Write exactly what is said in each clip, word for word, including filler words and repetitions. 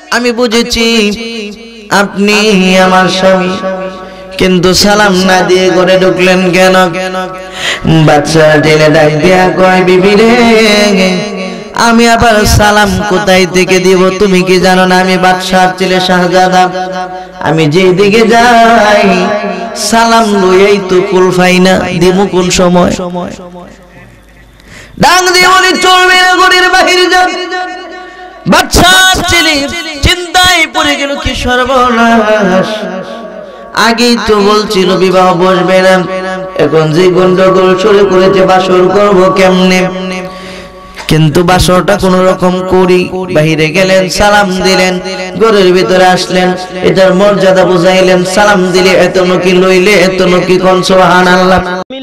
আমি বুঝেছি আপনি আমার স্বামী, কিন্তু সালাম না দিয়ে ঘরে ঢুকলেন কেন? বাচ্চা ছেলে ডাক দিয়া কয়, বিবি রে, আমি আবার সালাম কোথায় থেকে দিব? তুমি কি জানো না আমি বাদশার ছেলে শাহজাদা? আমি যেই দিকে যাই সালাম লইয়াই তো কুল পাই না, দিব কোন সময়? ডাক দিয়ে বলি, চলবে না, ঘরের বাহিরে যান। বাদশার ছেলে চিন্তায় পড়ে গেল, কি সর্বনাশ! আগেই তো বলছিল বিবাহ বসবে না, এখন যে গন্ডগোল শুরু করেছে, বাসর করবো কেমনে? কিন্তু বাসরটা কোন রকম করি। বাহিরে গেলেন, সালাম দিলেন, ঘরের ভিতরে আসলেন, এটার মর্যাদা বুঝাইলেন। সালাম দিলে এত নকি, লইলে এত নকি। কোন সুবহানাল্লাহ।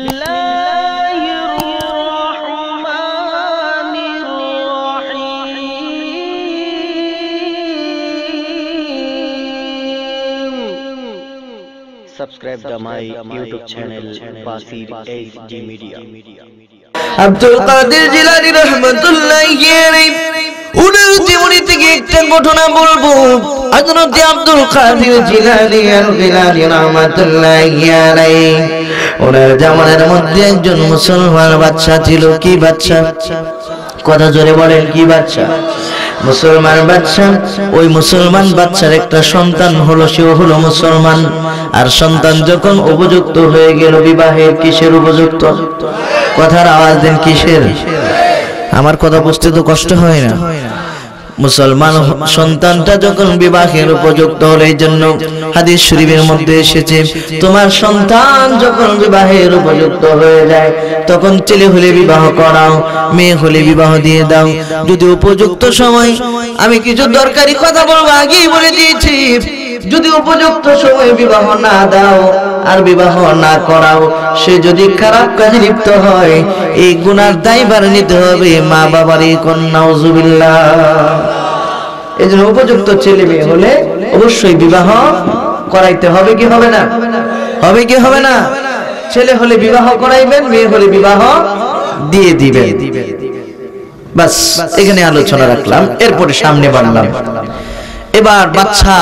Subscribe to my YouTube channel Basir H D Media. Abdul কাদের জিলানী রাহমাতুল্লাহি আলাইহি উনার জীবনী থেকে একটা ঘটনা বলবো। হযরত আব্দুল কাদের জিলানী জিলানী রাহমাতুল্লাহি আলাইহি ওনার জামানার মধ্যে একজন মুসলমান বাদশা ছিল। কি বাদশা? কথা জোরে বলেন, কি বাদশা? মুসলমান বাদশা। ওই মুসলমান বাদশার একটা সন্তান হলো, সেও হলো মুসলমান। আর সন্তান যখন উপযুক্ত হয়ে গেল বিবাহের, কিসের উপযুক্ত? কথার আওয়াজ দেন, কিসের? আমার কথা বুঝতে তো কষ্ট হয় না? মুসলমান সন্তানটা যখন বিবাহের উপযুক্ত হলো, এই জন্য হাদিস শরীফের মধ্যে এসেছে, তোমার সন্তান যখন বিবাহের উপযুক্ত হয়ে যায় তখন ছেলে হলে বিবাহ করাও, মেয়ে হলে বিবাহ দিয়ে দাও। যদি উপযুক্ত সময়, আমি কিছু দরকারি কথা বলবো, আগেই বলে দিয়েছি, যদি উপযুক্ত সময় বিবাহ না দাও আর বিবাহ না করাও, সে যদি খারাপ কাজে লিপ্ত হয়, এই গুনার দায়ভার নিতে হবে মা বাবার। নাউজুবিল্লাহ। এই জন্য উপযুক্ত ছেলে মেয়ে হলে অবশ্যই বিবাহ করাইতে হবে। কি হবে না? হবে কি হবে না? ছেলে হলে বিবাহ করাইবেন, মেয়ে হলে বিবাহ দিয়ে দিবেন। বাস, এখানে আলোচনা রাখলাম। এরপরে সামনে বাড়লাম। এবার বাচ্চা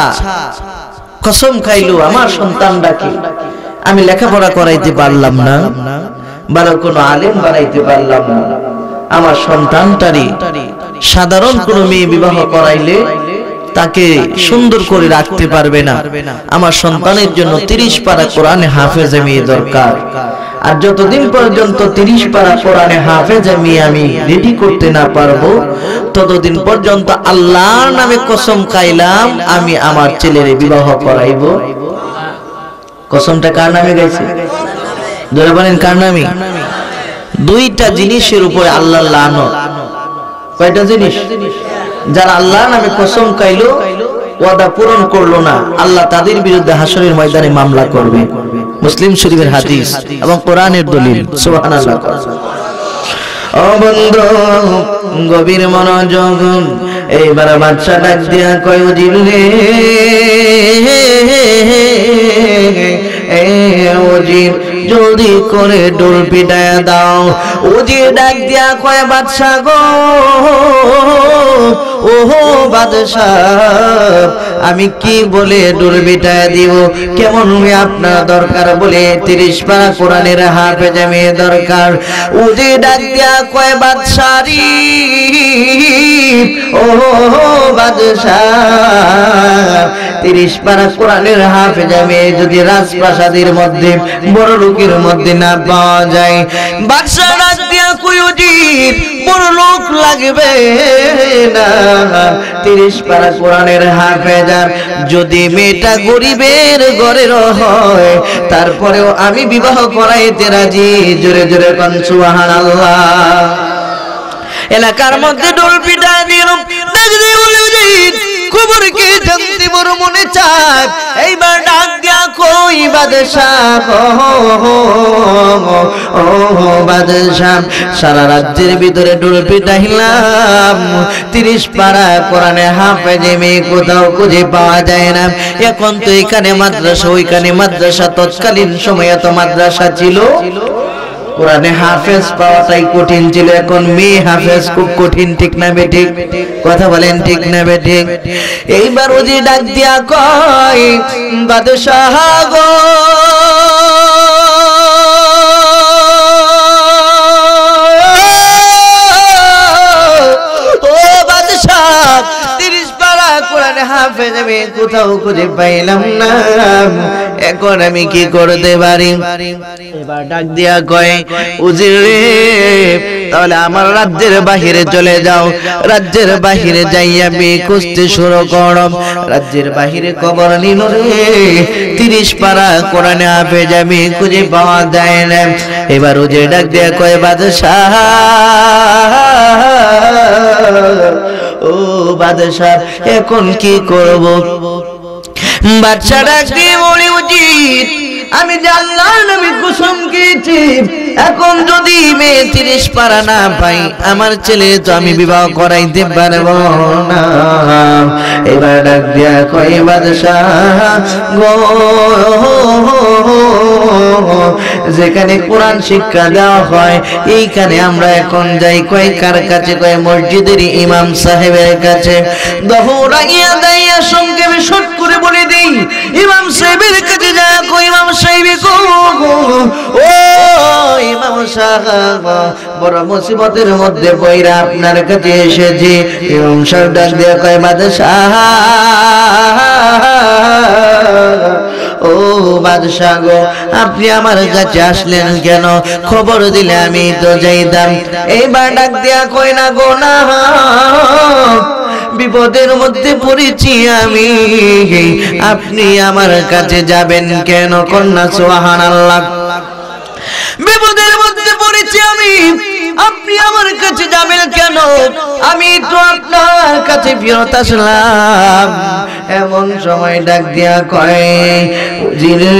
কসম খাইলো, আমার সন্তানটাকে আমি লেখাপড়া করাইতে পারলাম না, ভালো কোনো আলেম বানাইতে পারলাম না, আমার সন্তানটারই সাধারণ কোন মেয়ে বিবাহ করাইলে তাকে সুন্দর করে রাখতে পারবে না। আমার সন্তানের জন্য তিরিশ পারা কোরআনে হাফেজে মেয়ে দরকার। আর যতদিন পর্যন্ত তিরিশ পারা কোরআনে হাফেজে মেয়ে আমি রেডি করতে না পারবো, ততদিন পর্যন্ত আল্লাহর নামে কসম খাইলাম আমি আমার ছেলের বিবাহ করাইব। কসমটা কার নামে গাইছে? ধরে বলেন, কার নামে? দুইটা জিনিসের উপরে আল্লাহর লানত। কয়টা জিনিস? যারা আল্লাহর নামে কসম খাইলো, ওয়াদা পূরণ করলো না, আল্লাহ তাদের বিরুদ্ধে হাসরের ময়দানে মামলা করবে। মুসলিম শরীফের হাদিস এবং কোরআনের দলিল। সুবহানাল্লাহ। ও বন্ধু, গভীর মনোযোগ। এইবার বাদশা ডাক দিয়া কয়, ওজির রে, ওজির জলদি করে ডোল পিটায়া দাও। ওজির ডাক দিয়া কয়, বাদশা গো, ওহো বাদশা, আমি কি বলে ডোল পিটায়া দিব? কেমন মেয়ে আপনার দরকার? বলে তিরিশ পারা কোরআনের হাফেজে মেয়ে দরকার। ওজির ডাক দিয়া কয়, বাদশারি, ওহো বাদশা, তিরিশ পারা কোরআনের হাফেজে মেয়ে যদি রাজপ্রাসাদের মধ্যে বড় লোকের মধ্যে না পাওয়া যায়, বাদশা ডাক দিয়া কই, ওজির বড় লোক লাগবে না, তিরিশ পারা কোরআনের হাফেজার যদি মেয়েটা গরিবের ঘরের হয়, তারপরেও আমি বিবাহ করাইতে রাজি। জোরে জোরে কোন সুবহানাল্লাহ। এলাকার মধ্যে ডোল পিটা দিল, খবর কে জানতে বড় মনে চায়। এইবার ডাক দিয়া কই, বাদশা ও বাদশা, সারা রাজ্যের ভিতরে ডোল পিটাইলাম, তিরিশ পারা কোরআনে হাফেজে মেয়ে কোথাও খুঁজে পাওয়া যায় না। এখন তো এখানে মাদ্রাসা, ওইখানে মাদ্রাসা, তৎকালীন সময়ে তো মাদ্রাসা ছিল কোরআনে হাফেজ পাওয়াটাই কঠিন ছিল, এখন মেয়ে হাফেজ খুব কঠিন, ঠিক না বেঠিক? কথা বলেন ঠিক না বেঠিক? এইবার ওজি ডাক দিয়া কয় বাদশাহ গো, হাফেজ আমি কোথাও খুঁজে পাইলাম না, এখন আমি কি করতে পারি? এবার ডাক দিয়া কয় উজির রে, তাহলে আমার রাজ্যের বাহিরে চলে যাও, রাজ্যের বাহিরে যাইয়া বিয়ে খুঁজতে শুরু করো। রাজ্যের বাহিরে খবর নিল রে তিরিশ পারা কোরআনে হাফেজ আমি খুঁজে পাওয়া যায় না। এবার উজির ডাক দিয়া কয় বাদশাহ ও বাদশাহ এখন কি করব? বাদশা ডাক দিয়ে বলে উচিত আমি যে আল্লাহর নবী কসম খেয়েছি, এখন যদি মেয়ে তিরিশ পারা না পাই আমার ছেলে তো আমি বিবাহ করাইতে পারবো না। এবার ডাক দিয়া কয় বাদশাহ গো, যেখানে কোরআন শিক্ষা দেওয়া হয় এইখানে আমরা এখন যাই। কয় কার কাছে? কয় মসজিদের ইমাম সাহেবের কাছে। দহরাইয়া দাইয়া সংক্ষেপে শর্ট করে বলে দেই ইমাম সাহেবের কাছে যা। কই ইমাম সাহেব গো, ও ইমাম সাহেব বড় মুসিবতের মধ্যে পইরা আপনার কাছে এসেছি। ইমাম সাহেব ডাক দিয়ে কয় বাদশাহ ও বাদশাহ গো, আপনি আমার কাছে আসলেন কেন? খবর দিলে আমি তো যাইতাম। এইবার ডাক দিয়া কই না গো না, বিপদের মধ্যে পড়েছি আমি, আপনি আমার কাছে যাবেন কেন? কন্যা সুবহানাল্লাহ। বিপদের মধ্যে পড়েছি আমি, আপনি আমার কাছে যাবেন কেন? আমি তো আপনার কাছে ফিরত আসলাম। এমন সময় ডাক দিয়া কয় জিরে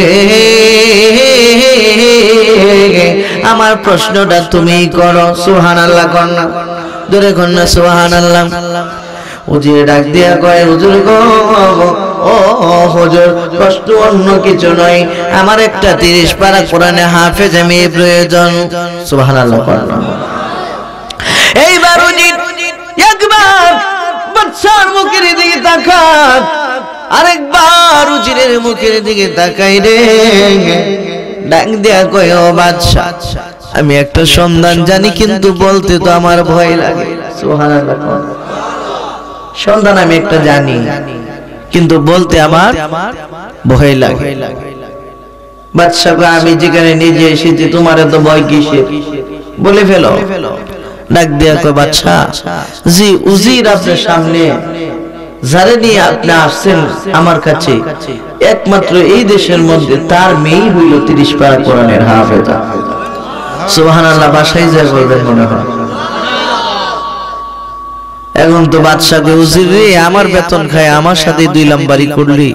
আমার প্রশ্নটা তুমি করো। সুবহানাল্লাহ কন্যা, দূরে কন্যা সুবহানাল্লাহ। উজির ডাক দিয়া কয় হুজুর গো, ও হুজুর কষ্ট অন্য কিছু নয়, আমার একটা তিরিশ পারা কোরআনে হাফেজ আমি প্রয়োজন। সুবহানাল্লাহ কন্যা। এইবার উজির একবার বাদশার মুখের দিকে তাকান, আরেকবার উজিরের মুখের দিকে তাকাই রে। ডাক দিয়া কয় ও বাদশা, আমি একটা সন্ধান জানি কিন্তু বলতে তো আমার ভয় লাগে। সুবহানাল্লাহ। সন্ধান আমি একটা জানি কিন্তু বলতে আমার ভয় লাগে। বাদশা কয় আমি যেখানে নিজে এসেছি তোমার এত ভয় কিসের? বলে ফেলো। ডাক দিয়া কয় বাদশা জি উজির আপনার সামনে যারে নিয়ে আপনি আসছেন আমার কাছে, একমাত্র এই দেশের মধ্যে তার মেয়ে হইল তিরিশ পারা কোরআনের হাফেজা। সুবহানাল্লাহ। বাসায় যায় বলবেন মনে হয়। এখন তো বাদশাকে উজির রে আমার বেতন খায় আমার সাথে দুই লাম্বারি করলি।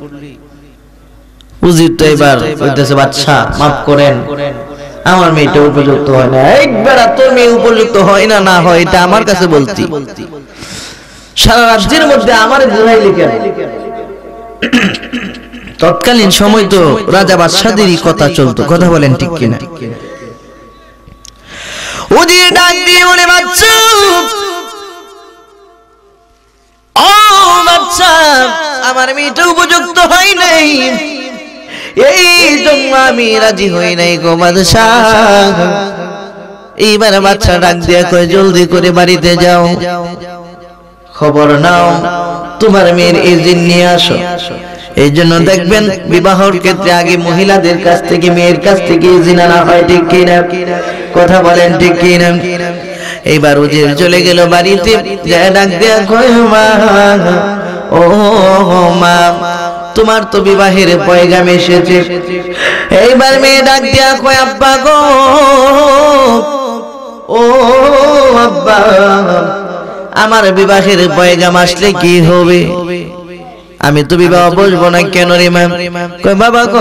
উজির তো এবার কইতেছে বাদশা মাফ করেন, আমার মেয়েটা উপযুক্ত হয় না। একবার তোর মেয়ে উপযুক্ত হয় না না হয় এটা আমার কাছে বলতি, সারা রাজ্যের মধ্যে আমার জোরাইলি কেন? তৎকালীন সময় তো রাজা বাদশাদেরই কথা চলতো। কথা বলেন ঠিক কিনা? উজির ডাক দিয়ে বলে বাদশা ও বাদশা আমার মেয়েটা উপযুক্ত হয় নাই, এই জন্য আমি রাজি হই নাই গো বাদশা। এইবার বাদশা ডাক দিয়া কয় জলদি করে বাড়িতে যাও, খবর নাও, তোমার মেয়ের ইজিন নিয়ে আসো। এই জন্য দেখবেন বিবাহের ক্ষেত্রে আগে মহিলাদের কাছ থেকে মেয়ের কাছ থেকে ইজিন আনা হয়, ঠিক কিনা? কথা বলেন ঠিক কিনা? এইবার উজির চলে গেল বাড়িতে, যায় ডাক দিয়া কয় মা ও মা তোমার তো বিবাহের পয়গাম এসেছে। এইবার মেয়ে ডাক দিয়া কয় আব্বা গো, ও আব্বা আমার বিবাহের পয়গাম আসলে কি হবে? আমি তো বিবাহ বসবো না। কেন রে মা? কয় বাবা গো,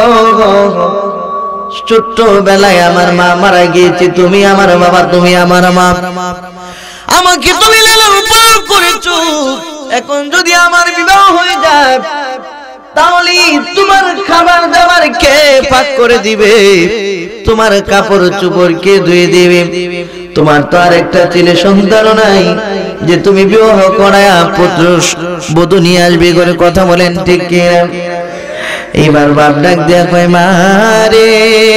ছোট্ট বেলায় আমার মা মারা গিয়েছে, তুমি আমার বাবা, তুমি আমার মা, আমাকে তুমি লালন পালন করেছো। এখন যদি আমার বিবাহ হয়ে যায় তাহলে তোমার খাবার দাবার কে পাক করে দিবে? তোমার কাপড় চোপড় কে ধুয়ে দিবে? তোমার তো আর একটা ছেলে সন্তান নাই যে তুমি বিবাহ করায়া পুত্র বধূ নিয়ে আসবে করে। কথা বলেন ঠিক কিনা? এইবার বাপ ডাক দেয়া কয় মা রে,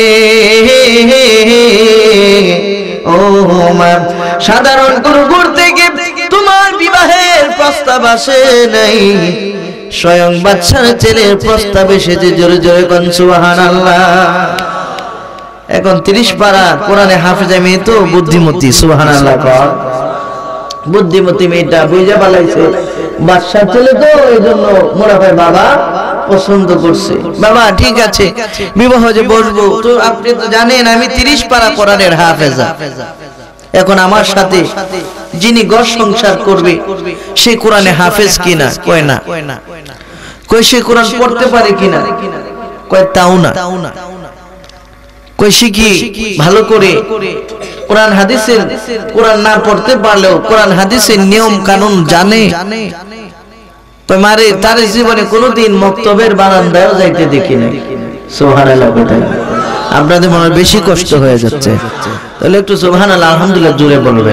ও মা, সাধারণ কোনো ঘর থেকে তোমার বিবাহের প্রস্তাব আসে নাই, স্বয়ং বাচ্চার ছেলের প্রস্তাব এসেছে। জোরে জোরে কোন সুবহানাল্লাহ। এখন তিরিশ পারা কোরআনে হাফেজা মেয়ে তো বুদ্ধিমতী, সুবহানাল্লাহ। বুদ্ধিমতী মেয়েটা বুঝে পালাইছে বাচ্চার ছেলে তো, এই জন্য মোরা ভাই বাবা পছন্দ করছে। বাবা ঠিক আছে বিবাহ যে বসবো, তো আপনি তো জানেন আমি তিরিশ পারা কোরআনের হাফেজা। এখন আমার সাথে যিনি ঘর সংসার করবে সে কোরআনে হাফেজ কিনা? কয় না। কই সে কোরআন পড়তে পারে কিনা? কয় তাও না। কই সে কি ভালো করে কোরআন হাদিসের, কোরআন না পড়তে পারলেও কোরআন হাদিসের নিয়ম কানুন জানে? কয় মারে তার জীবনে কোনোদিন মক্তবের বারান্দায় যাইতে দেখি না। সুবহানাল্লাহ। আপনাদের মনে বেশি কষ্ট হয়ে যাচ্ছে, তাহলে একটু সুবহানাল্লাহ আলহামদুলিল্লাহ জোরে বলবেন।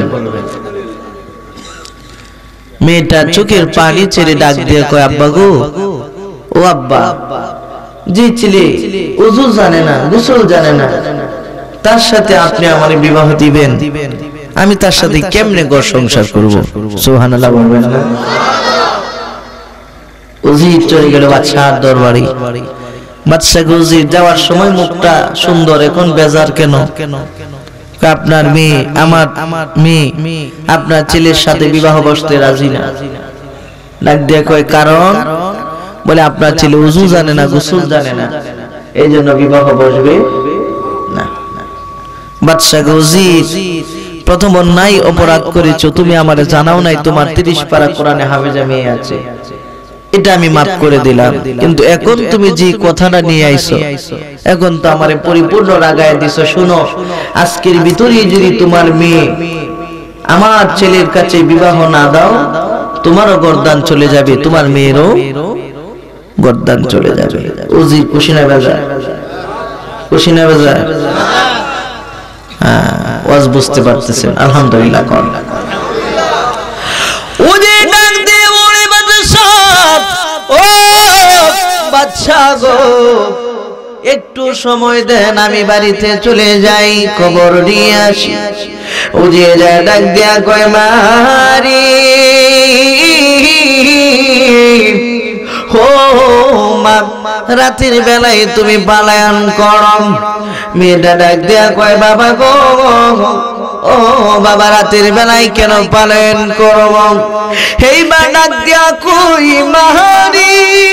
মেয়েটা চোখের পানি ছেড়ে ডাক দিয়ে কয় আব্বা গো, ও আব্বা, যে ছেলে ওযু জানে না, গোসল জানে না, তার সাথে আপনি আমার বিবাহ দিবেন, আমি তার সাথে কেমনে ঘর সংসার করব? সুবহানাল্লাহ বলবেন না? উজির চলে গেল বাদশার দরবারে। বাদশা উজির যাওয়ার সময় মুখটা সুন্দর, এখন বেজার কেন? আপনার মেয়ে, আমার মেয়ে আপনার ছেলের সাথে বিবাহ বসতে রাজি না। ডাক দিয়ে কয় কারণ? বলে আপনার ছেলে উযু জানে না, গোসল জানে না, এই জন্য বিবাহ বসবে না। বাদশা উজির, প্রথম অন্যায় অপরাধ করেছো, তুমি আমারে জানাও নাই তোমার তিরিশ পারা কোরআনে হাফেজা মেয়ে আছে, এটা আমি মাফ করে দিলাম। কিন্তু এখন তুমি যে কথাটা নিয়ে আইছো, এখন তো আমারে পরিপূর্ণ রাগায় দিছো। শুনো, আজকের ভিতরেই যদি তোমার মেয়ে আমার ছেলের কাছে বিবাহ না দাও, তোমারও গর্দান চলে যাবে, তোমার মেয়েরও গর্দান চলে যাবে। উজির খুশি না বেজার? খুশি না বেজার? হ্যাঁ, ওয়াজ বুঝতে পারতেছেন আলহামদুলিল্লাহ। কোন উজির ডাক দিয়ে বলে বাদশা, ও বাদশা গো, একটু সময় দেন, আমি বাড়িতে চলে যাই, খবর নিয়ে আসি। উজির যায় ডাক দিয়া কয় মারি, ও মা, রাতের বেলায় তুমি পালায়ন করো। মেয়েটা ডাক দিয়া কয় বাবা গো, ও বাবা, রাতের বেলায় কেন পালায়ন করব? এইবার ডাক দিয়া কই মারি,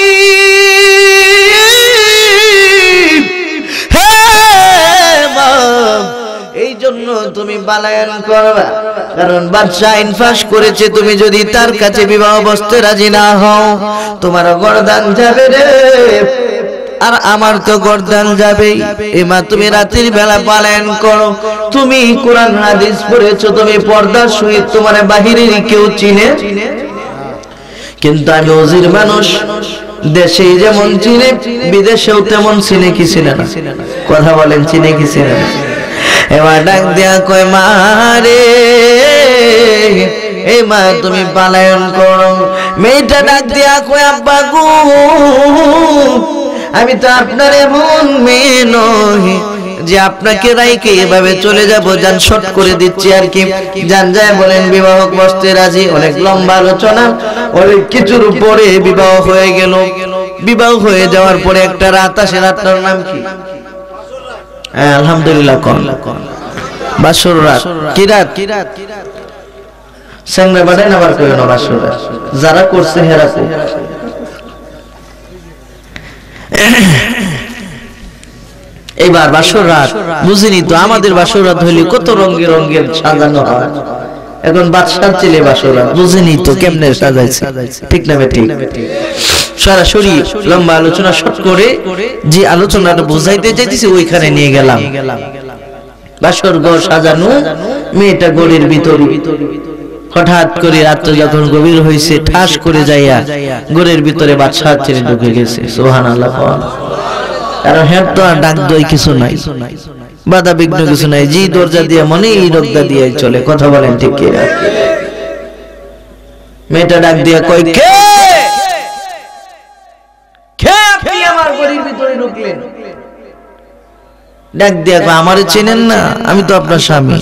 এই জন্য তুমি পালায়ন করবা কারণ বাদশা ইনফাস করেছে, তুমি যদি তার কাছে বিবাহ বসতে রাজি না হও, তোমার গর্দান যাবে রে, আর আমার তো গর্দান যাবেই। এমা তুমি রাতের বেলা পালায়ন করো, তুমি কোরআন হাদিস পড়েছো, তুমি পর্দার সহিত তোমার বাহিরের কেউ চিনে, কিন্তু আমি ওজির মানুষ, দেশে যেমন চিনে বিদেশেও তেমন চিনে কি চিনে না? কথা বলেন, চিনে কি চিনে না? এবার ডাক দেয়া কয় মারে, এই মা তুমি পালায়ন করো। মেয়েটা ডাক দেয়া কয় আব্বা গো, আমি তো আপনার এমন মেয়ে নই যে আপনাকে রাইকে এভাবে চলে যাব। যান শর্ট করে দিচ্ছি আর কি, যান যায় বলেন বিবাহ বসতে রাজি। অনেক লম্বা আলোচনা, অনেক কিছুর উপরে বিবাহ হয়ে গেল। বিবাহ হয়ে যাওয়ার পরে একটা রাত আসে, রাতটার নাম কি? হ্যাঁ আলহামদুলিল্লাহ, কোন বাসর রাত। কি রাত? সাংরা বাড়ায় না, আবার কইও না বাসর রাত। যারা করছে হেরা কো। এইবার বাসর রাত বুঝিনি তো, আমাদের বাসর রাত হইলে কত রঙে রঙের সাজানো হয়। এখন বাদশার ছেলে বাসর রাত বুঝিনি তো কেমনে সাজাইছে, ঠিক না ঠিক? সরাসরি লম্বা আলোচনা শর্ট করে যে আলোচনাটা বুঝাইতে চাইতেছি ওইখানে নিয়ে গেলাম। বাসর ঘর সাজানো, মেয়েটা ঘরের ভিতরে, হঠাৎ করে রাত যখন গভীর হয়েছে ঠাস করে যাইয়া ঘরের ভিতরে বাদশাহ ছেলে ঢুকে গেছে। সুবহানাল্লাহ। কারণ হের তো আর ডাক দই কিছু নাই, বাধা বিঘ্ন কিছু নাই, যে দরজা দিয়ে মনে এই দরজা দিয়ে চলে। কথা বলেন ঠিক কি? মেয়েটা ডাক দিয়া কই, কে কে আপনি আমার ঘরের ভিতরে ঢুকলেন? ডাক দিয়া কই, আমারে চেনেন না? আমি তো আপনার স্বামী।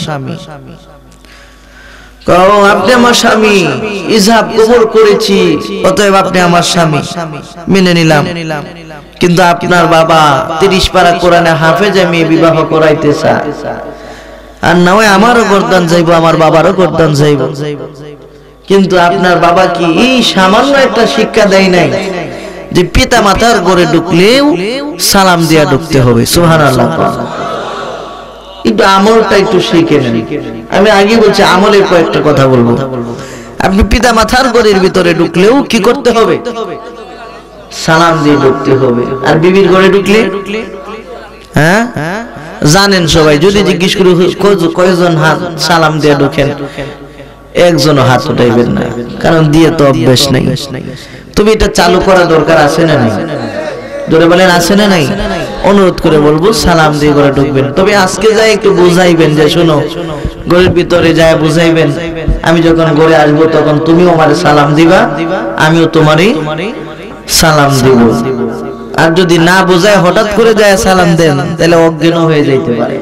কও, আপনি আমার স্বামী, ইজাব কবুল করেছি, অতএব আপনি আমার স্বামী, মেনে নিলাম। কিন্তু আপনার বাবা তিরিশ পারা কোরআনে হাফেজ, আমি বিবাহ করাইতে চাই। আর না হয় আমারও গর্দান যাইব, আমার বাবারও গর্দান যাইব। কিন্তু আপনার বাবা কি এই সামান্য একটা শিক্ষা দেয় নাই যে পিতা মাতার ঘরে ঢুকলেও সালাম দিয়া ঢুকতে হবে? সুবহানাল্লাহ। একটু আমলটা একটু শিখে নেন। আমি আগে বলছি আমলের কয়েকটা কথা বলবো। আপনি পিতা মাতার ঘরের ভিতরে ঢুকলেও কি করতে হবে? সালাম দিয়ে ঢুকতে হবে। আর বিবির ঘরে ঢুকলে হ্যাঁ জানেন সবাই, যদি জিজ্ঞেস করি কয়জন হাত সালাম দিয়ে ঢুকেন, একজনও হাত উঠাইবেন না, কারণ দিয়ে তো অভ্যাস নাই। তবে এটা চালু করা দরকার আছে না নাই? ধরে বলেন আছে না নাই? অনুরোধ করে বলবো সালাম দিয়ে ঘরে ঢুকবেন। তবে আজকে যাই একটু বুঝাইবেন যে শোনো, ঘরের ভিতরে যায় বুঝাইবেন, আমি যখন ঘরে আসবো তখন তুমিও আমারে সালাম দিবা, আমিও তোমারই সালাম দিব। আর যদি না বোঝায় হঠাৎ করে যায় সালাম দেন, তাহলে অজ্ঞান হয়ে যাইতে পারে।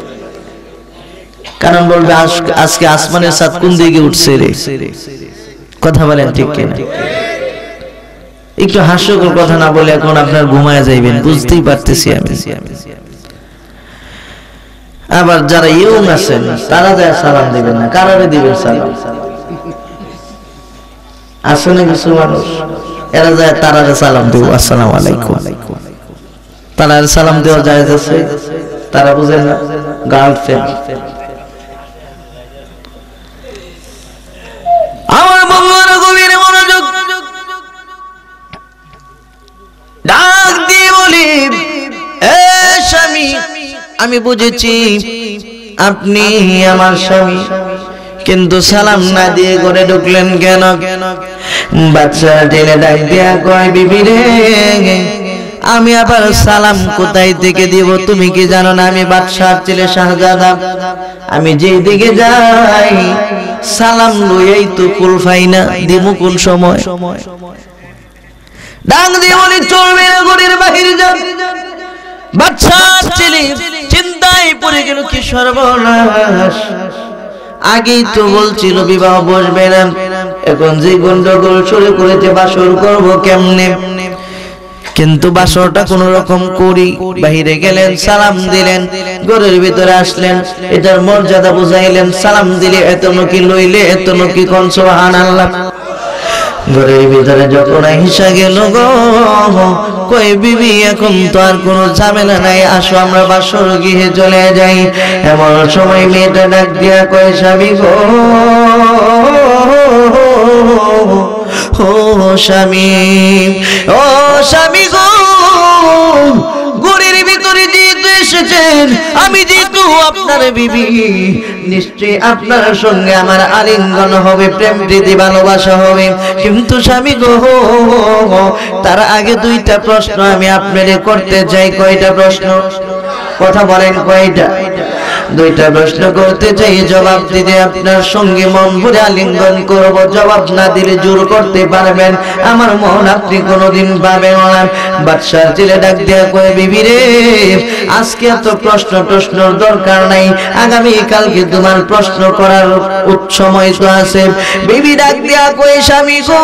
কারণ বলবে আজকে আসমানের সাত কোন দিকে উঠছে রে। কথা বলেন ঠিক কিনা? একটু হাস্যকর কথা না বলে এখন আপনার ঘুমায় যাইবেন, বুঝতেই পারতেছি আমি। আবার যারা ইয়ং আছেন তারা যায় সালাম দিবেন না, কারারে দিবেন সালাম? আছে না কিছু মানুষ, এরা যায় তারারে সালাম দিব, আসসালামু আলাইকুম। তারারে সালাম দেওয়া জায়েজ আছে? তারা বুঝেন না, গার্লফ্রেন্ড। আমার বন্ধুরা গভীর মনোযোগ, ডাক দিয়ে বলি, এ স্বামী, আমি বুঝেছি আপনি আমার স্বামী, কিন্তু সালাম না দিয়ে ঘরে ঢুকলেন কেন? বাচ্চা ঢেলে ডাক দিয়া কয়, বিবি রে, আমি আবার সালাম কোথায় থেকে দিব? তুমি কি জানো না আমি বাদশার ছেলে শাহজাদা? আমি যেই দিকে যাই সালাম লইয়াই তো কুল পাই না, দিব কোন সময়? ডাক দিয়ে বলি, চলবে না, ঘরের বাহিরে যান। বাদশার ছেলে চিন্তায় পড়ে গেল, কি সর্বনাশ! আগেই তো বলছিল বিবাহ বসবে না, এখন যে গন্ডগোল শুরু করেছে, বাসর করব কেমনে? কিন্তু বাসরটা কোন রকম করি। বাহিরে গেলেন, সালাম দিলেন, ঘরের ভিতরে আসলেন, এটার মর্যাদা বুঝাইলেন। সালাম দিলে এত নকি, লইলে এত নকি। কোন সুবহানাল্লাহ। ঘরের ভিতরে যখন হিসা গেল গো, কই বিবি এখন তো আর কোনো ঝামেলা নাই, আসো আমরা বাসর গৃহে চলে যাই। এমন সময় মেয়েটা ডাক দিয়া কয়, স্বামী গো, ও স্বামী, ও স্বামী গো, ঘরের ভিতরে যেহেতু এসেছেন, আমি যেহেতু আপনার বিবি, নিশ্চয়ই আপনার সঙ্গে আমার আলিঙ্গন হবে, প্রেম প্রীতি ভালোবাসা হবে। কিন্তু স্বামী গো, তার আগে দুইটা প্রশ্ন আমি আপনাদের করতে চাই। কয়টা প্রশ্ন? কথা বলেন, কয়টা? দুইটা প্রশ্ন করতে চাই, জবাব দিলে আপনার সঙ্গে মন ভরে আলিঙ্গন করব, জবাব না দিলে জোর করতে পারবেন, আমার মন আপনি কোনোদিন পাবেন না। বাদশার ছেলে ডাক দেয়া কয়, বিবি রে, আজকে এত প্রশ্ন প্রশ্নর দরকার নাই, আগামী কালকে তোমার প্রশ্ন করার সময় তো আছে। বিবি ডাক দেয়া কয়, স্বামী গো,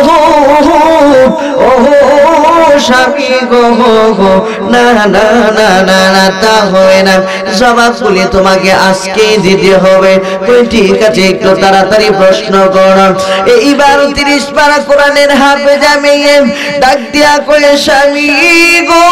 ও স্বামী গো, না না না না না, তা হয় না, জবাব বলে তোমাকে আজকে দিতে হবে। কই ঠিক আছে, একটু তাড়াতাড়ি প্রশ্ন করো। এইবার তিরিশ পারা কোরআনের হাফেজ আমি ডাক দিয়া কই, স্বামী গো,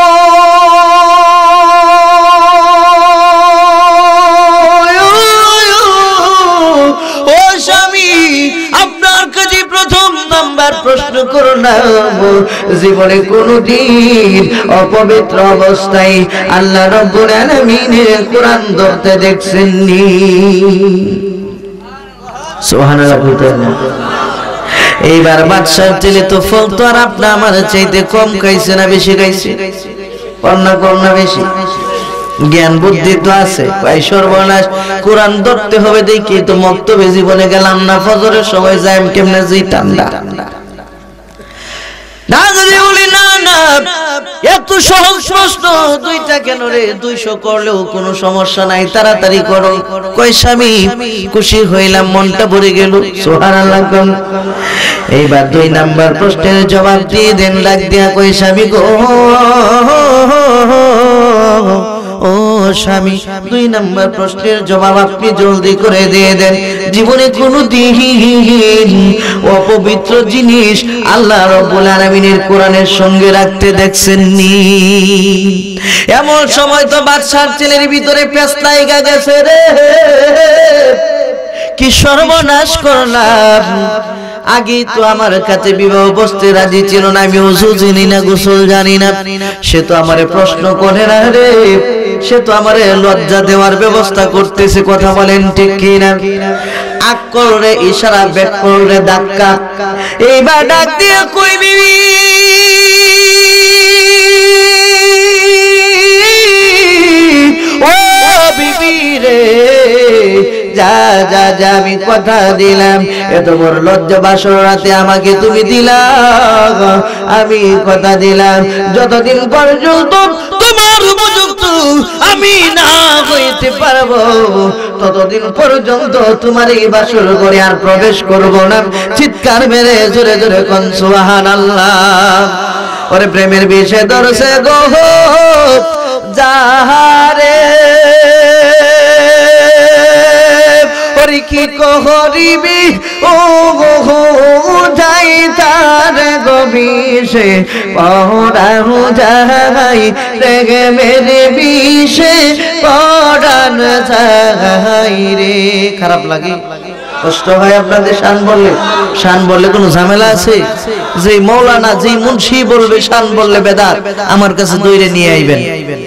ও স্বামী, আপনার কাছে প্রথম নাম্বার প্রশ্ন করো না, জীবনে কোনদিন অপবিত্র অবস্থায় আল্লাহ রাব্বুল আলামিনের কোরআন ধরতে দেখছেননি? সুবহানাল্লাহ বলতেন। এইবার বাদশার ছেলে তো ফল তো আর আপনি আমার চাইতে কম খাইছে না বেশি খাইছে? কম না কম না বেশি? জ্ঞান বুদ্ধি তো আছে। ভাই সর্বনাশ, কোরআন ধরতে হবে দেখি তো মক্তবে জীবনে গেলাম না, ফজরের সময় যাই কেমনে জি ঠান্ডা না যদি বলি না না এত সহজ প্রশ্ন দুইটা কেন রে? দুইশো করলেও কোনো সমস্যা নাই, তাড়াতাড়ি করো। কই স্বামী খুশি হইলাম, মনটা ভরে গেল। সুবহানাল্লাহ। এইবার দুই নাম্বার প্রশ্নের জবাব দিয়ে দেন। ডাক দিয়া কই স্বামী গো, ও স্বামী, দুই নাম্বার প্রশ্নের জবাব আপনি জলদি করে দিয়ে দেন। জীবনে কোনো দিন অপবিত্র জিনিস আল্লাহ রাব্বুল আলামিনের কোরআনের সঙ্গে রাখতে দেখছেননি? এমন সময় তো বাদশার ছেলের ভিতরে পেছলাই গেছে রে, কি সর্বনাশ করলাম। আগে তো আমার কাছে বিবাহ বসতে রাজি ছিল না, আমি ওযু জানি না, গোসল জানি না। সে তো আমারে প্রশ্ন করে না রে, সে তো আমারে লজ্জা দেওয়ার ব্যবস্থা করতেছে। কথা বলেন ঠিক কি না? আক করে ইশারা, ব্যাক করে ধাক্কা। এইবার ডাক দিয়ে কই বিবি, ও বিবি রে, যা যা যা, আমি কথা দিলাম এত বড় লজ্জা বাসর রাতে আমাকে তুমি দিলাম, আমি কথা দিলাম যতদিন পর্যন্ত তোমার উপযুক্ত আমি না হইতে পারবো ততদিন পর্যন্ত তোমার এই বাসর ঘরে আর প্রবেশ করব না। চিৎকার মেরে জোরে জোরে কোন সুবহানাল্লাহ। ওরে প্রেমের বিষে ধরছে গো যাহারে, কি করিবি ও গো যাই তার গবিষে পড়ানো যাই রেগে মেরে বিষে পড়ান যাই রে। খারাপ লাগে, কষ্ট হয় আপনাদের শান বললে? শান বললে কোনো ঝামেলা আছে? যে মৌলানা যে মুন্সি বলবে শান বললে বেদাত, আমার কাছে দৌড়ে নিয়ে আইবেন।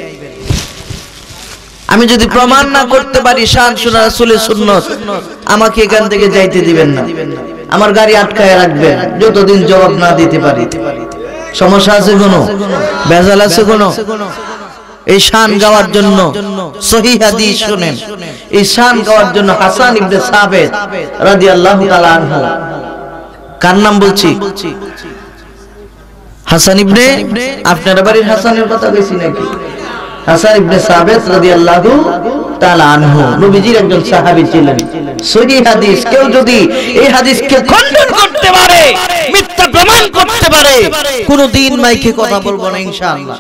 আমি যদি প্রমাণ না করতে পারি শান সুন্নাহ রাসূলের সুন্নাত, আমাকে এখান থেকে যাইতে দিবেন না, আমার গাড়ি আটকায় রাখবেন যতদিন জবাব না দিতে পারি। সমস্যা আছে কোনো? বেজাল আছে কোনো? এই শান গাওয়ার জন্য সহিহ হাদিস শুনেন। এই শান গাওয়ার জন্য হাসান ইবনে সাবিত রাদিয়াল্লাহু তাআলা আনহু, কার নাম বলছি? হাসান ইবনে, আপনার বাড়ির হাসানের কথা কইছি নাকি? হাসান ইবনে সাবিত রাদিয়াল্লাহু তাআলা আনহু নবীজির একজন সাহাবী ছিলেন। সহিহ হাদিস, কেউ যদি এই হাদিসকে খণ্ডন করতে পারে, মিথ্যা প্রমাণ করতে পারে, কোনদিন মাইকে কথা বলবো না ইনশাআল্লাহ।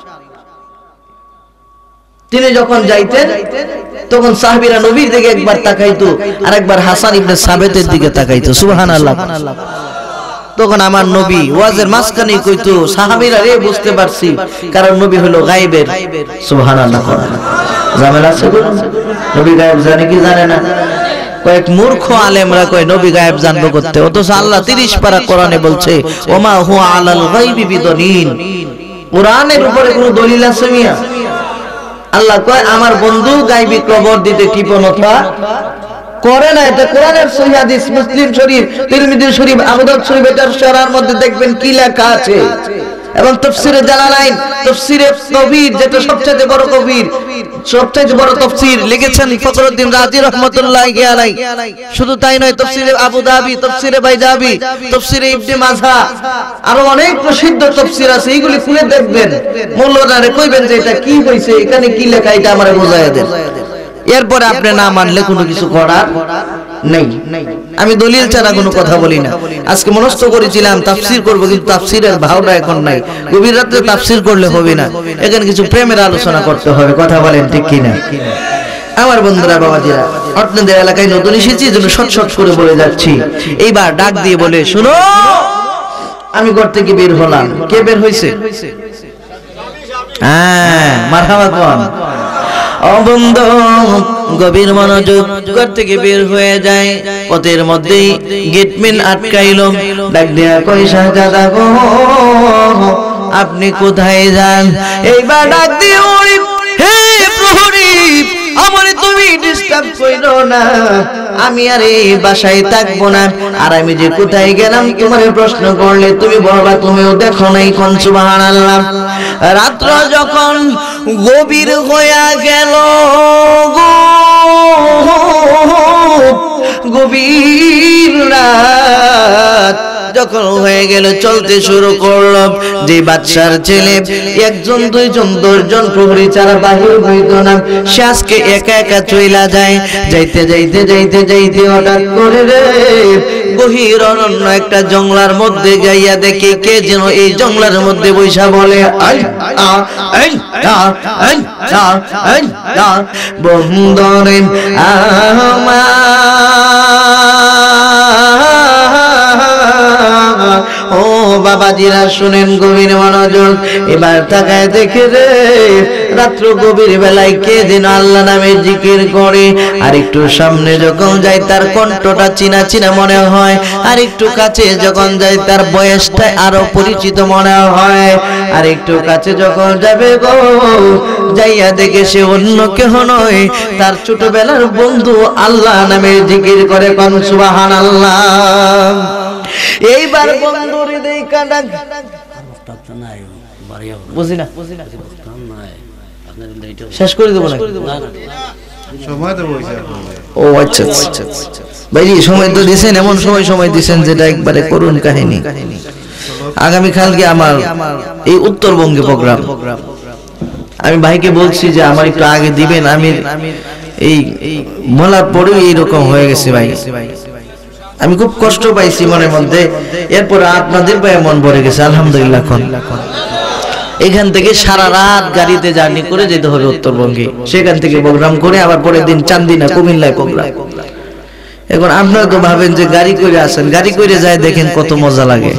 তিনি যখন যাইতেন তখন সাহাবীরা নবীর দিকে একবার তাকাইতো আর একবার হাসান ইবনে সাবিতের দিকে তাকাইতো। সুবহানাল্লাহ। তখন আমার নবী ওয়াজের মাঝখানেই কইতো, সাহাবীরা রে বুঝতে পারছি, কারণ নবী হলো গায়েবের। সুবহানাল্লাহ। ঝামেলা আছে? নবী গায়েব জানে কি জানে না? কয়েক মূর্খ আলেমরা কয় নবী গায়েব জানবো করতে, অথচ আল্লাহ তিরিশ পারা কোরআনে বলছে ওমা হুয়া আলাল গায়বি বিদনীন। কোরআনের উপরে কোনো দলিল আছে মিয়া? আল্লাহ কয় আমার বন্ধু গায়বী খবর দিতে কৃপণতা করে না। এটা কোরআনের সহিহ হাদিস, মুসলিম শরীফ, তিরমিজি শরীফ, আবু দাউদ শরীফ, এটার শরহের মধ্যে দেখবেন কি লেখা আছে। এবং তাফসীরে জালালাইন, তাফসীরে কবির, যেটা সবচেয়ে বড় কবির, সবচেয়ে বড় তাফসীর লিখেছেন ফখরুদ্দিন রাজি রাহমাতুল্লাহি আলাইহি। শুধু তাই নয়, তাফসীরে আবু দাবি, তাফসীরে বাইজাবি, তাফসীরে ইবনে মাজাহ, আরো অনেক প্রসিদ্ধ তাফসীর আছে। এইগুলি খুলে দেখবেন, মৌলানারে কইবেন যে এটা কি হইছে, এখানে কি লেখা, এটা আমারে বুঝাইয়া দেন। এরপরে আপনি না মানলে কোনো কিছু করার নেই। আমি দলিল ছাড়া কোনো কথা বলি না। আজকে মনস্থ করেছিলাম তাফসীর করব, কিন্তু তাফসীরের ভাওটা এখন নাই। গভীর রাতে তাফসীর করলে হবে না, এখানে কিছু প্রেমের আলোচনা করতে হবে। কথা বলেন ঠিক কি না? আমার বন্ধুরা, বাবাজিরা, আপনাদের এলাকায় নতুন এসেছি, এজন্য শট শট করে বলে যাচ্ছি। এইবার ডাক দিয়ে বলে, শুনো, আমি ঘর থেকে বের হলাম। কে বের হইছে? হ্যাঁ, মারহাবা কোন? ও বন্ধু, গভীর মনোযোগ, ঘর থেকে বের হয়ে যায়। পথের মধ্যেই গেটম্যান আটকাইলো। ডাক দেয়া কই, শাহজাদা গো, আপনি কোথায় যান? এইবার ডাক দিয়ে, হে প্রহরী, আমারে তুমি ডিস্টার্ব কইরো না, আমি আর এই বাসায় থাকবো না। আর আমি যে কোথায় গেলাম তোমারে প্রশ্ন করলে তুমি বলবা তুমিও দেখো নাই। কোন সুবহানাল্লাহ। রাত্র যখন গভীর হইয়া গেল গো, গভীর রাত যখন হয়ে গেল, চলতে শুরু করলো। যে বাদশার ছেলে একজন দুইজন দশজন প্রহরী ছাড়া বাহির হইত না, সে আজকে একা একা চইলা যায়। যাইতে যাইতে যাইতে যাইতে হঠাৎ করে রে গভীর অরণ্য একটা জঙ্গলার মধ্যে গাইয়া দেখে কে যেন এই জঙ্গলার মধ্যে বৈশা বলে বন্ধরে ও বাবাজিরা শুনেন গভীর মনোযোগ। এবার তাকায় দেখে রে রাত্র গভীর বেলায় কে যেন আল্লাহ নামে জিকির করে। আর একটু সামনে যখন যায় তার কণ্ঠটা চিনা চিনা মনে হয়, আর একটু কাছে যখন যায় তার বয়সটা আরো পরিচিত মনে হয়। আর একটু কাছে যখন যাবে গো, যাইয়া দেখে সে অন্য কেহ নয়, তার ছোটবেলার বন্ধু আল্লাহ নামে জিকির করে। কোন সুবহানাল্লাহ। এইবার বন্ধুরে দেখা ডাক বুঝি না, শেষ করে দেবো না। ও আচ্ছা আচ্ছা ভাই, সময় তো দিছেন, এমন সময় সময় দিছেন যেটা একবারে করুণ কাহিনী। আগামী কালকে আমার এই উত্তরবঙ্গে প্রোগ্রাম। আমি ভাইকে বলছি যে আমার একটু আগে দিবেন, আমি এই বলার পরেও এইরকম হয়ে গেছে ভাই। আমি খুব কষ্ট পাইছি মনের মধ্যে। এরপর আপনাদের পায়ে মন ভরে গেছে আলহামদুলিল্লাহ। এখান থেকে সারা রাত গাড়িতে জার্নি করে যেতে হবে উত্তরবঙ্গে, সেখান থেকে প্রোগ্রাম করে আবার পরের দিন চান্দিনা কুমিল্লায় প্রোগ্রাম। এখন আপনারা তো ভাবেন যে গাড়ি করে আসেন, গাড়ি করে যায় দেখেন কত মজা লাগে।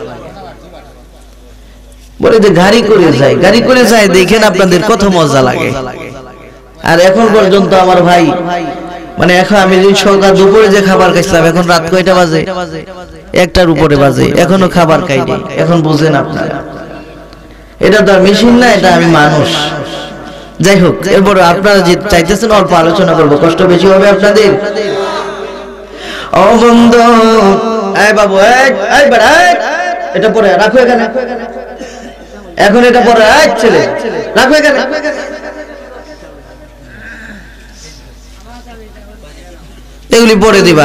বলে যে গাড়ি করে যায়, গাড়ি করে যায় দেখেন আপনাদের কত মজা লাগে। আর এখন পর্যন্ত আমার ভাই মানে এখন আমি যে সকাল দুপুরে যে খাবার খাইছিলাম, এখন রাত কয়টা বাজে? একটার উপরে বাজে, এখনো খাবার খাইনি। এখন বুঝেন আপনারা, এটা তো আর মেশিন না, এটা আমি মানুষ। যাই হোক, এরপর আপনারা যে চাইতেছেন অল্প আলোচনা করবো, কষ্ট বেশি হবে আপনাদের। ও বন্ধু, এই বাবু, এই বেড়া, এটা পরে রাখো এখানে, এখন এটা পরে ছেলে রাখো এখানে। এগুলি পরে দিবা।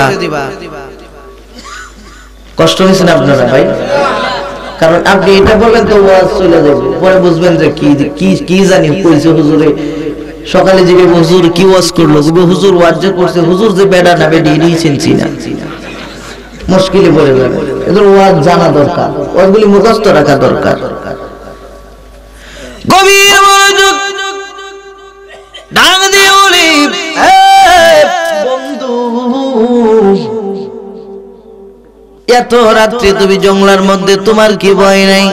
কষ্ট হয়েছে না আপনারা ভাই? কারণ আপনি এটা বললেন তো ওয়াজ চলে যাবে, পরে বুঝবেন যে কি কি কি জানি কইছে হুজুরে। সকালে যে হুজুর কি ওয়াজ করলো, হুজুর ওয়াজ যে করছে, হুজুর যে বেডা না বেডি এটাই চিনছি না, মুশকিলে পড়ে যাবে। এদের ওয়াজ জানা দরকার, ওয়াজগুলি মুখস্থ রাখা দরকার। গভীর মনোযোগ, ডাক দিয়ে বলি বন্ধু, এত রাত্রে তুমি জঙ্গলার মধ্যে, তোমার কি ভয় নাই?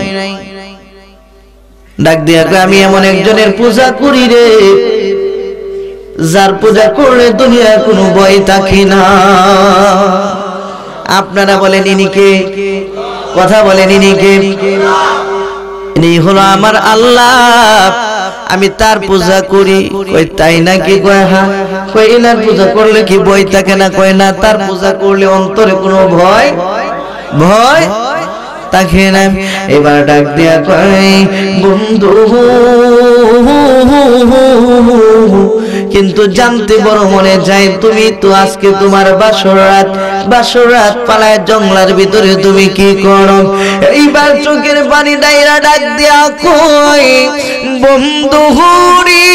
ডাক দিয়া আমি এমন একজনের পূজা করি রে, যার পূজা করলে দুনিয়ায় কোনো ভয় থাকে না। আপনারা বলেন ইনি কে? কথা বলেন ইনি কে? ইনি হলো আমার আল্লাহ, আমি তার পূজা করি। কই তাই নাকি? কয় হ্যাঁ। কই এনার পূজা করলে কি ভয় থাকে না? কয় না, তার পূজা করলে অন্তরে কোনো ভয় ভয় থাকে না। এবার ডাক দিয়া কয় বন্ধু, কিন্তু জানতে বড় মনে যায়, তুমি তো আজকে তোমার বাসর রাত, বাসর রাত পালায় জঙ্গলার ভিতরে তুমি কি করো? এইবার চোখের পানি ডাইরা ডাক দিয়া কই বন্ধু হুরি,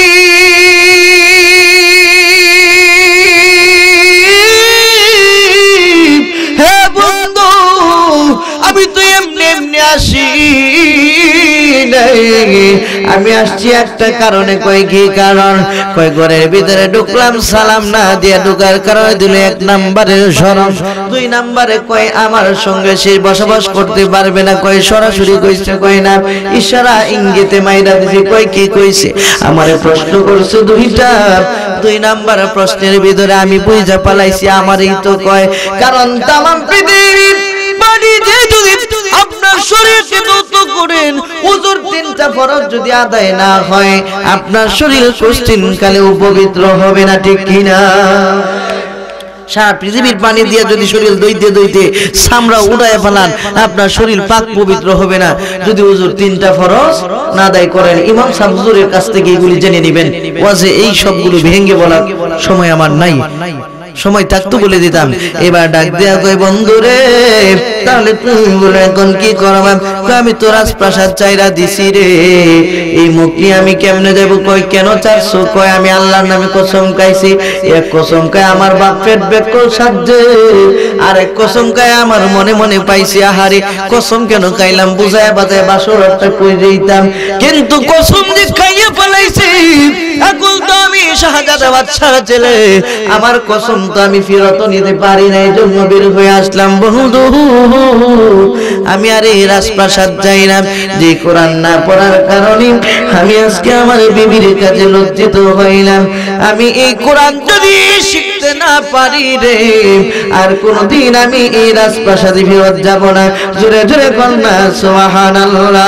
হে বন্ধু, আমি তো এমনি এমনি আসি নাই, আমি আসছি একটা কারণে। কয় কি কারণ? কয় ঘরের ভিতরে ঢুকলাম, সালাম না দিয়ে ঢুকার কারণে দিল এক নাম্বারের শরম, দুই নাম্বারে কয় আমার সঙ্গে সে বসবাস করতে পারবে না। কয় সরাসরি কইছে? কয় না, ইশারা ইঙ্গিতে মাইরা দিছে। কয় কি কইছে? আমারে প্রশ্ন করছে দুইটা, দুই নাম্বার প্রশ্নের ভিতরে আমি বুঝা পালাইছি আমারই তো কয়। কারণ তামাম পৃথিবীর পানি দিয়ে যদি আপনার শরীরকে দৌত করেন, ওযুর তিনটা ফরজ যদি আদায় না হয় আপনার শরীর কোশ্চিন কালেও পবিত্র হবে না, ঠিক কিনা? সারা পৃথিবীর পানি দিয়ে যদি শরীর দইতে দইতে চামড়া উড়ায় ফেলান আপনার শরীর পাক পবিত্র হবে না যদি হুজুর তিনটা ফরজ না আদায় করেন। ইমাম সাহেব হুজুরের কাছ থেকে এগুলি জেনে নেবেন। ওয়াজে এই সবগুলো ভেঙে বলার সময় আমার নাই, সময় থাকতো বলে দিতাম। এবার ডাক দেয়া কই বন্ধুরে তাহলে তুমি বলে এখন কি করবাম? আমি তো রাজপ্রাসাদ চাইরা দিছি রে, এই মুখ নিয়ে আমি কেমনে দেব? কই কেন চারশো? কয় আমি আল্লাহর নামে কসম খাইছি। এক কসম খায় আমার বাপ পেট বেকল সাজে, আর এক কসম খায় আমার মনে মনে পাইছি আহারে কসম কেন খাইলাম বুঝায় বাজায় বাসরটা কই দিতাম, কিন্তু কসম যে খাইয়ে ফেলাইছি। এখন তো আমি শাহজাদা বাদশার ছেলে, আমার কসম তো আমি ফেরত নিতে পারি না, এই জন্য বের হয়ে আসলাম। বন্ধু আমি আর এই রাজপ্রাসাদ যাই না, যে কোরআন না পড়ার কারণে আমি আজকে আমার বিবির কাছে লজ্জিত হইলাম। আমি এই কোরআন যদি শিখতে না পারি রে আর কোনদিন আমি এই রাজপ্রাসাদে ফেরত যাব না। জোরে জোরে কন্যা সুবহানাল্লাহ।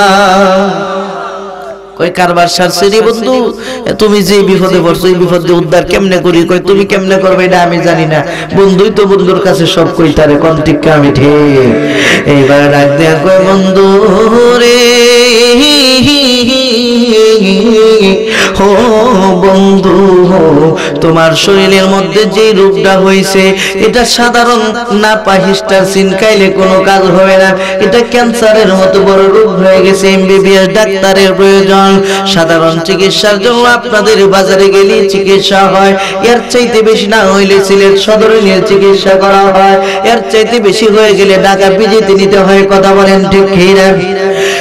কই কারবার সারছে রে বন্ধু, তুমি যে বিপদে পড়ছো এই বিপদ দিয়ে উদ্ধার কেমনে করি? কই তুমি কেমনে করবে এটা আমি জানি না, বন্ধুই তো বন্ধুর কাছে সব কইতারে। কোন ঠিক আমি ঠিক? এইবার ডাক দেয়া কই বন্ধু রে ও বন্ধু, তোমার শরীরের মধ্যে যে রোগটা হয়েছে এটা সাধারণ না পাহিস্টার সিনকাইলে কোনো কাজ হবে না, এটা ক্যান্সারের মতো বড় রোগ হয়ে গেছে। এমবিবিএস ডাক্তারের প্রয়োজন। সাধারণ চিকিৎসার জন্য আপনাদের বাজারে গেলে চিকিৎসা হয়, এর চাইতে বেশি না হইলে সিলেট সদরে নিয়ে চিকিৎসা করা হয়, এর চাইতে বেশি হয়ে গেলে ঢাকা পিজিতে নিতে হয়। কথা বলেন ঠিক কিনা?